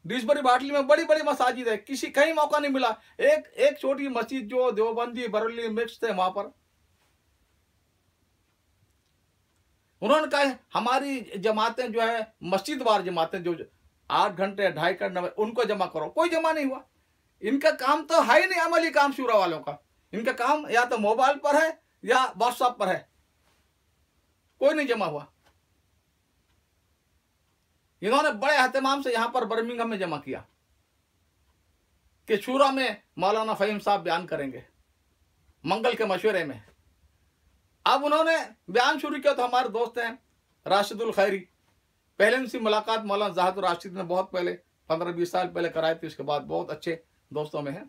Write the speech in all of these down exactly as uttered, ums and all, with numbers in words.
डिशबरी बाटली में बड़ी बड़ी मसाजिद है, किसी कहीं मौका नहीं मिला। एक एक छोटी मस्जिद जो देवबंदी बरेली मिक्स थे वहां पर उन्होंने कहा हमारी जमातें जो है मस्जिद वार जमातें जो आठ घंटे ढाई घंटे उनको जमा करो, कोई जमा नहीं हुआ। इनका काम तो है ही नहीं अमली काम शूरा वालों का। इनका काम या तो मोबाइल पर है या व्हाट्सएप पर है, कोई नहीं जमा हुआ। इन्होंने बड़े एहतमाम से यहां पर बर्मिंघम में जमा किया कि शूरा में मौलाना फहीम साहब बयान करेंगे मंगल के मशवरे में। अब उन्होंने बयान शुरू किया तो हमारे दोस्त हैं राशिदुल खैरी, पहले उनसे मुलाकात मौलाना ज़ाहिदुर राशिद ने बहुत पहले पंद्रह बीस साल पहले कराई थी, उसके बाद बहुत अच्छे दोस्तों में है।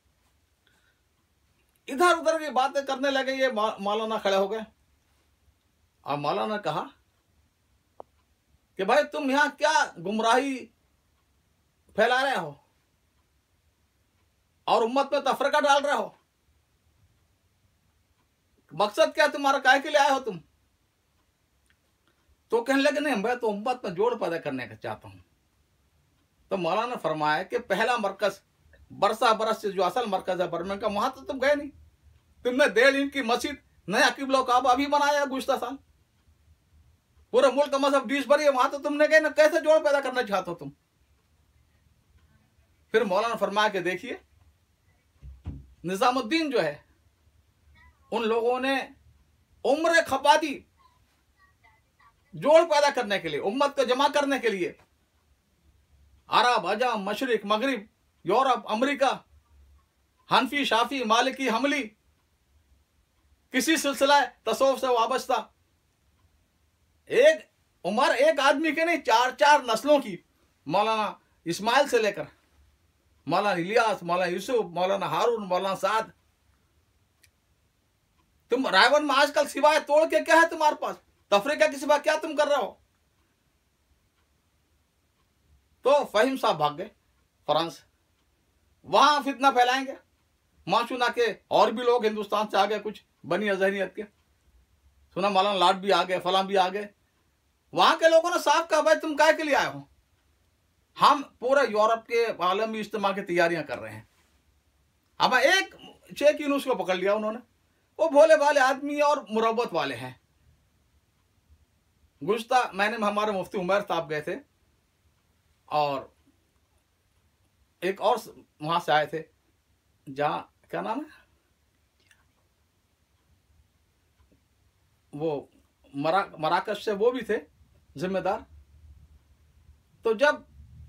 इधर उधर की बातें करने लगे, ये मौलाना खड़े हो गए। और मौलाना ने कहा कि भाई तुम यहां क्या गुमराही फैला रहे हो और उम्मत में तफरका डाल रहे हो, मकसद क्या तुम्हारा, काहे के लिए आए हो तुम? तो कहने लगे नहीं मैं तो उम्मत में जोड़ पैदा करने का चाहता हूं। तो मौलाना ने फरमाया कि पहला मरकज बरसा बरस से जो असल मरकज है बर्मिंघम का, वहां तो तुम गए नहीं। तुमने डेढ़ इंच की मस्जिद नया किबला काबा अभी बनाया गुज़श्ता साल, पूरे मुल्क का मजहब डिशबरी है, वहां तो तुमने गए ना, कैसे जोड़ पैदा करना चाहते हो तुम? फिर मौलाना फरमाया कि देखिए निजामुद्दीन जो है उन लोगों ने उम्र खपा दी जोड़ पैदा करने के लिए, उम्मत को जमा करने के लिए। अरब अजम मशरिक मगरिब यूरोप अमेरिका हनफी शाफी मालिकी हमली किसी सिलसिला तसव्वुफ से वाबस्ता एक उम्र एक आदमी के नहीं, चार चार नस्लों की, मौलाना इस्माइल से लेकर मौलाना इलियास, मौलाना यूसुफ, मौलाना हारून, मौलाना साद। तुम रायवन में आजकल सिवाय तोड़ के क्या है तुम्हारे पास? तफरीका के सिवा क्या तुम कर रहे हो? तो फहीम साहब भाग गए फ्रांस, वहां फितना फैलाएंगे। माशूना के और भी लोग हिंदुस्तान से आ गए, कुछ बनी अजहरियत के, सुना मौलाना लाट भी आ गए, फलां भी आ गए। वहां के लोगों ने साफ कहा भाई तुम काय के लिए आए हो? हम पूरे यूरोप के आलमी इज्तिमा की तैयारियां कर रहे हैं। अब एक शेख यूनुस को पकड़ लिया उन्होंने, वो भोले भाले आदमी और मुरब्बत वाले हैं। गुज़श्ता मैंने हमारे मुफ्ती उमर साहब गए थे और एक और वहां से आए थे, जहां क्या नाम है वो मरा मराकश से, वो भी थे जिम्मेदार। तो जब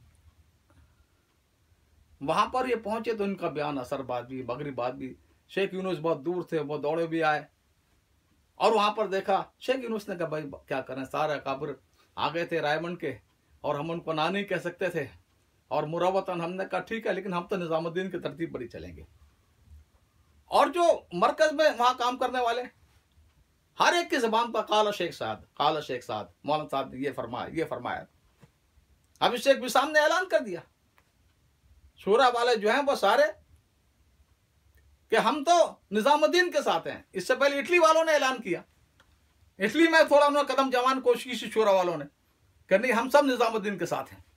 वहां पर ये पहुंचे तो इनका बयान असर बाद भी मगरिब बाद भी, शेख यूनुस बहुत दूर थे, वो दौड़े भी आए और वहां पर देखा। शेख यूनुस ने कहा भाई क्या करें, सारे काबिर आ गए थे रायमंड के और हम उनको ना नहीं कह सकते थे, और मुरवतन हमने कहा ठीक है लेकिन हम तो निजामुद्दीन की तरतीब पर ही चलेंगे। और जो मरकज में वहां काम करने वाले हर एक की जबान पर काला शेख साद, काला शेख साद, मौलाना साहब ने ये फरमाया ये फरमाया। अब शेख भी सामने ऐलान कर दिया, शूरा वाले जो हैं वो सारे, कि हम तो निजामुद्दीन के साथ हैं। इससे पहले इटली वालों ने ऐलान किया, इटली में थोड़ा उन्होंने कदम जमान कोशिश की शूरा वालों ने, कि नहीं हम सब निजामुद्दीन के साथ हैं।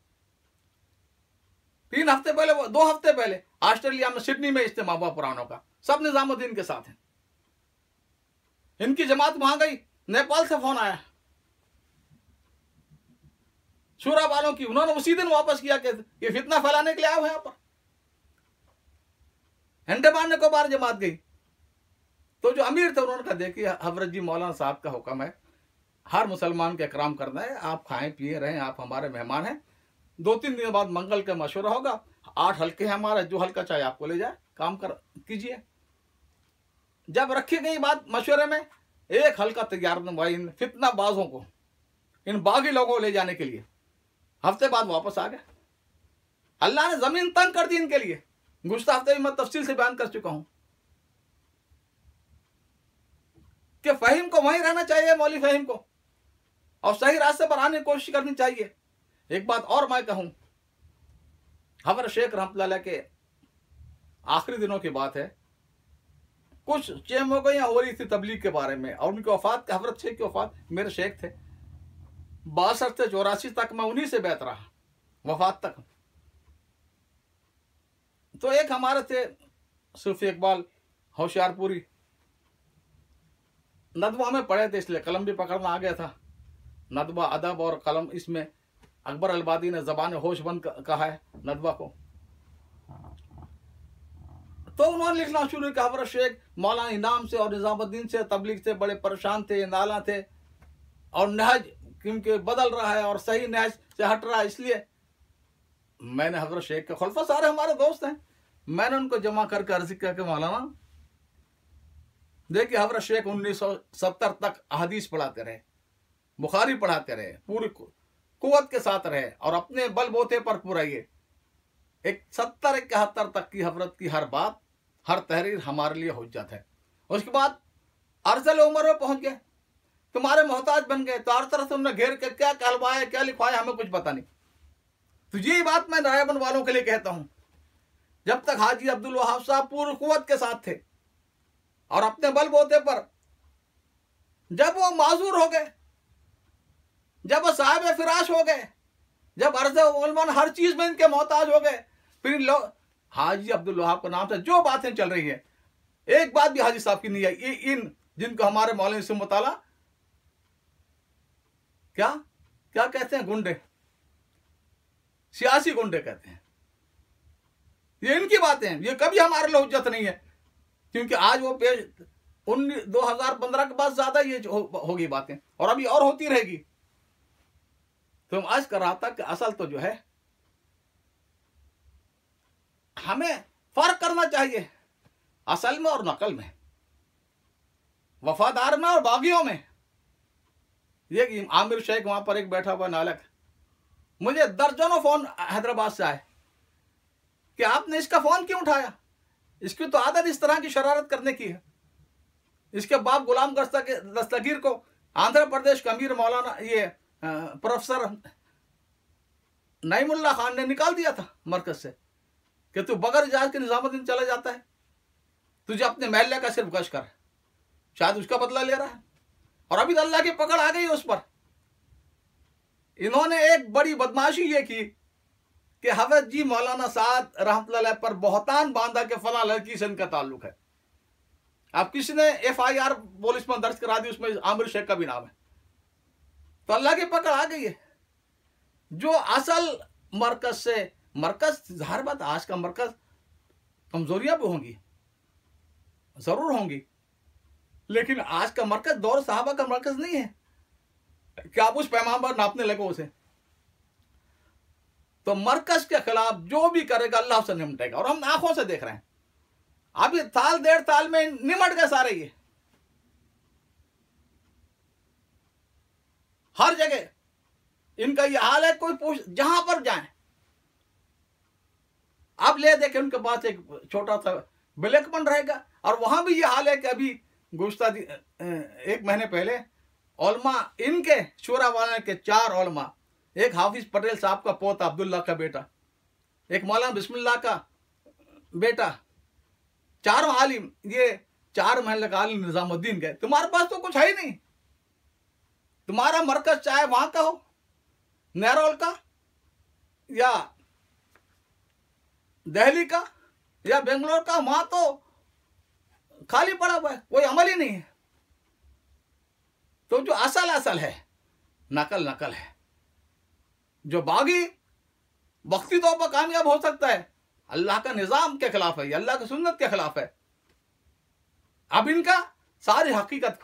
तीन हफ्ते पहले, वो दो हफ्ते पहले ऑस्ट्रेलिया में सिडनी में इज्तिमा हुआ पुरानों का, सब निजामुद्दीन के साथ हैं। इनकी जमात वहां गई, नेपाल से फोन आया शूरा वालों की, उन्होंने उसी दिन वापस किया कि ये फितना फैलाने के लिए आए हुए यहाँ पर। अंडमान निकोबार जमात गई तो जो अमीर थे उन्होंने कहा देखिए हजरत जी मौलाना साहब का हुक्म है, हर मुसलमान के इकराम करना है, आप खाएं पिए रहें, आप हमारे मेहमान हैं। दो तीन दिन बाद मंगल का मशवरा होगा, आठ हल्के हैं हमारे, जो हल्का चाहे आपको ले जाए, काम कर कीजिए। जब रखी गई बात मशवरे में, एक हल्का तैयार भाई इन फितना बाजों को, इन बागी लोगों को ले जाने के लिए। हफ्ते बाद वापस आ गए। अल्लाह ने जमीन तंग कर दी इनके लिए। गुज़श्ता हफ्ते में मैं तफसील से बयान कर चुका हूं कि फहीम को वहीं रहना चाहिए, मौली फहीम को, और सही रास्ते पर आने की कोशिश करनी चाहिए। एक बात और मैं कहूं, हमारे शेख रहमतुल्लाह अलैह के आखिरी दिनों की बात है, कुछ चेम हो गई हो रही थी तबलीग के बारे में, और उनकी वफात, हजरत शेख की वफात, मेरे शेख थे बासठ से चौरासी तक मैं उन्हीं से बैत रहा, वफात तक। तो एक हमारे थे सूफी इकबाल होशियारपुरी, नदवा में पढ़े थे इसलिए कलम भी पकड़ना आ गया था। नदवा अदब और कलम, इसमें अकबर अलबादी ने ज़बान होश बंद कहा है नदवा को। तो उन्होंने लिखना शुरू किया। हज़रत शेख मौलाना इनाम से और निज़ामुद्दीन से तबलीग से बड़े परेशान थे, नाला थे, और नहज क्योंकि बदल रहा है और सही नहज से हट रहा है, इसलिए मैंने हज़रत शेख के खुलफा सारे हमारे दोस्त हैं, मैंने उनको जमा करके अर्ज किया कि मौलाना देखिए, हज़रत शेख उन्नीस सौ सत्तर तक अहदीस पढ़ाते रहे, बुखारी पढ़ाते रहे, पूरी कुव्वत के साथ रहे और अपने बलबोते पर पूरा ये एक सत्तर इकहत्तर तक की हजरत की हर बात, हर तहरीर हमारे लिए हुज्जत है। उसके बाद अर्जल उम्र में पहुंच गए, तुम्हारे मोहताज बन गए, तो हर तरफ तुमने घेर के क्या कहलवाया क्या लिखवाया हमें कुछ पता नहीं। तो यही बात मैं रायबंद वालों के लिए कहता हूं, जब तक हाजी अब्दुल वहाब साहब पूरी कुव्वत के साथ थे और अपने बलबोते पर, जब वो माजूर हो गए, जब वो साहिब फिराश हो गए, जब अर्ज़ उलमान हर चीज में इनके मोहताज हो गए, फिर लोग हाजी अब्दुल वहाब के नाम से जो बातें चल रही है, एक बात भी हाजी साहब की नहीं आई। इन जिनको हमारे मौलवी से मुताला क्या क्या कहते हैं, गुंडे, सियासी गुंडे कहते हैं, ये इनकी बातें हैं, ये कभी हमारे लिए हुज्जत नहीं है। क्योंकि आज वो पेश उन्नीस दो हजार पंद्रह के बाद ज्यादा ये हो, होगी बातें, और अभी और होती रहेगी। तो मैं आज कर रहा था कि असल तो जो है हमें फर्क करना चाहिए असल में और नकल में, वफादार में और बागियों में। ये आमिर शेख वहां पर एक बैठा हुआ नालक, मुझे दर्जनों फोन हैदराबाद से आए कि आपने इसका फोन क्यों उठाया, इसकी तो आदत इस तरह की शरारत करने की है। इसके बाप गुलाम दस्तगीर को आंध्र प्रदेश का अमीर मौलाना ये प्रोफेसर नईमुल्लाह खान ने निकाल दिया था मरकज से कि तू बगैर इजाजत के निजामुद्दीन चला जाता है, तुझे अपने महल्ले का सिर्फ गश कर, शायद उसका बदला ले रहा है। और अभी तो अल्लाह की पकड़ आ गई उस पर। इन्होंने एक बड़ी बदमाशी ये की कि हजरत जी मौलाना साद रहमतुल्लाह अलैह पर बहुतान बांधा के फला लड़की से इनका ताल्लुक है। अब किसी ने एफ आई आर पुलिस में दर्ज करा दी, उसमें आमिर शेख का भी नाम है। तो अल्लाह की पकड़ आ गई है। जो असल मरकज से, मरकज जाहिर बात आज का मरकज कमजोरियां भी होंगी, जरूर होंगी, लेकिन आज का मरकज दौर साहबा का मरकज नहीं है कि आप उस पैमाने पर नापने लगो उसे। तो मरकज के खिलाफ जो भी करेगा अल्लाह से निमटेगा, और हम आंखों से देख रहे हैं। अभी साल डेढ़ साल में निमट गए सारे, ये हर जगह इनका ये हाल है। कोई पूछ जहां पर जाए, अब ले देखे उनके पास एक छोटा सा ब्लैकपन रहेगा। और वहां भी ये हाल है कि अभी गुज़श्ता एक महीने पहले उलमा इनके शूरा वाले के चार उलमा, एक हाफिज पटेल साहब का पोता अब्दुल्ला का बेटा, एक मौलाना बिस्मिल्लाह का बेटा, चारों आलिम, ये चार महल का आलिम निजामुद्दीन गए। तुम्हारे पास तो कुछ है ही नहीं। तुम्हारा मरकज चाहे वहां का हो, नेरोल का या दिल्ली का या बेंगलोर का, वहां तो खाली पड़ा हुआ है, कोई अमल ही नहीं है। तो जो असल असल है, नकल नकल है। जो बागी वक्ती तौर पर कामयाब हो सकता है, अल्लाह का निजाम के खिलाफ है, अल्लाह की सुन्नत के खिलाफ है। अब इनका सारी हकीकत